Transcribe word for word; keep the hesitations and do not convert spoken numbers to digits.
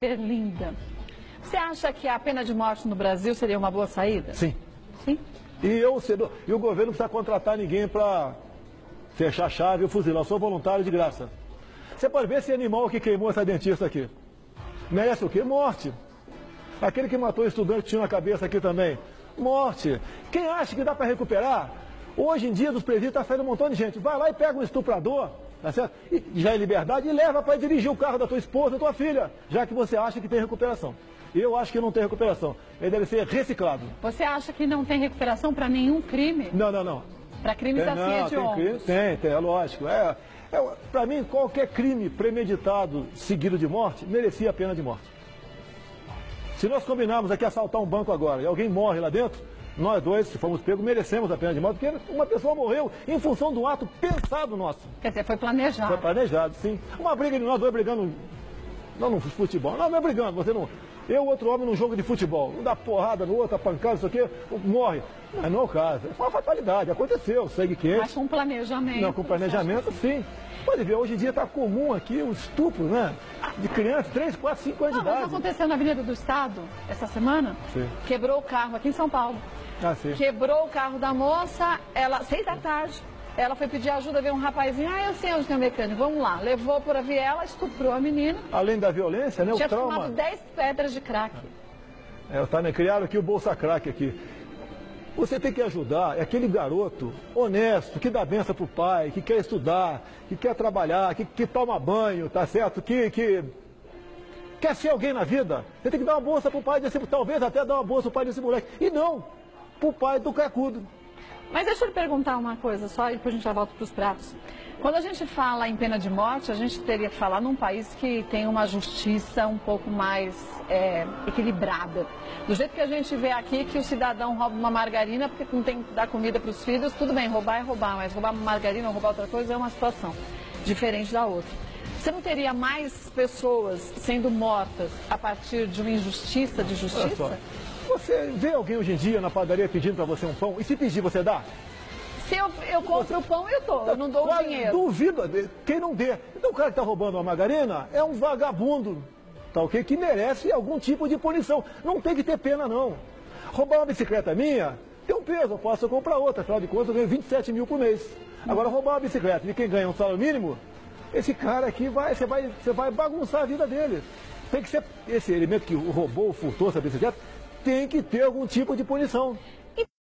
Berlinda. Você acha que a pena de morte no Brasil seria uma boa saída? Sim. Sim? E, eu, e o governo não precisa contratar ninguém para fechar a chave e fuzilar. Eu sou voluntário de graça. Você pode ver esse animal que queimou essa dentista aqui. Merece o quê? Morte. Aquele que matou o estudante que tinha na cabeça aqui também. Morte. Quem acha que dá para recuperar? Hoje em dia, dos presídios, está saindo um montão de gente. Vai lá e pega um estuprador, tá certo? E, já é liberdade, e leva para dirigir o carro da tua esposa, da tua filha, já que você acha que tem recuperação. Eu acho que não tem recuperação. Ele deve ser reciclado. Você acha que não tem recuperação para nenhum crime? Não, não, não. Para crimes tem, assim não, hediondos? Tem, crime, tem, tem, é lógico. É, é, para mim, qualquer crime premeditado seguido de morte merecia a pena de morte. Se nós combinarmos aqui assaltar um banco agora e alguém morre lá dentro, nós dois, se formos pegos, merecemos a pena de morte, porque uma pessoa morreu em função de um ato pensado nosso. Quer dizer, foi planejado. Foi planejado, sim. Uma briga de nós dois brigando, não no futebol, não, não é brigando, você não... Eu e outro homem num jogo de futebol, um dá porrada no outro, a pancada, isso aqui, morre. Mas não é o caso, foi uma fatalidade, aconteceu, segue quente. Mas com planejamento. Não, com planejamento, sim. Pode ver, hoje em dia está comum aqui o estupro, né? De crianças, três, quatro, cinco anos não, de idade. Mas aconteceu na Avenida do Estado, essa semana, sim. Quebrou o carro aqui em São Paulo. Ah, sim. Quebrou o carro da moça, ela, seis da tarde, ela foi pedir ajuda, veio um rapazinho, ah, eu sei onde tem o mecânico, vamos lá. Levou por a viela, estuprou a menina. Além da violência, né, o tinha trauma... Tinha fumado dez pedras de crack. É, tá, né, criaram aqui o Bolsa Crack aqui. Você tem que ajudar, é aquele garoto honesto, que dá benção pro pai, que quer estudar, que quer trabalhar, que, que toma banho, tá certo? Que, que quer ser alguém na vida. Você tem que dar uma bolsa pro pai desse, talvez até dar uma bolsa pro pai desse moleque. E não pro pai do cracudo. Mas deixa eu lhe perguntar uma coisa só, e depois a gente já volta para os pratos. Quando a gente fala em pena de morte, a gente teria que falar num país que tem uma justiça um pouco mais é, equilibrada. Do jeito que a gente vê aqui, que o cidadão rouba uma margarina porque não tem que dar comida para os filhos, tudo bem, roubar é roubar, mas roubar uma margarina ou roubar outra coisa é uma situação diferente da outra. Você não teria mais pessoas sendo mortas a partir de uma injustiça de justiça? Você vê alguém hoje em dia na padaria pedindo para você um pão, e se pedir, você dá? Se eu, eu compro o pão, eu dou, eu não dou o dinheiro. Duvido, quem não dê. Então o cara que está roubando uma margarina é um vagabundo, tá ok? Que merece algum tipo de punição. Não tem que ter pena, não. Roubar uma bicicleta minha, tem um peso, eu posso comprar outra. Afinal de contas, eu ganho vinte e sete mil por mês. Agora, roubar uma bicicleta de quem ganha um salário mínimo, esse cara aqui, vai, você, vai, você vai bagunçar a vida dele. Tem que ser, esse elemento que roubou, furtou essa bicicleta, tem que ter algum tipo de punição.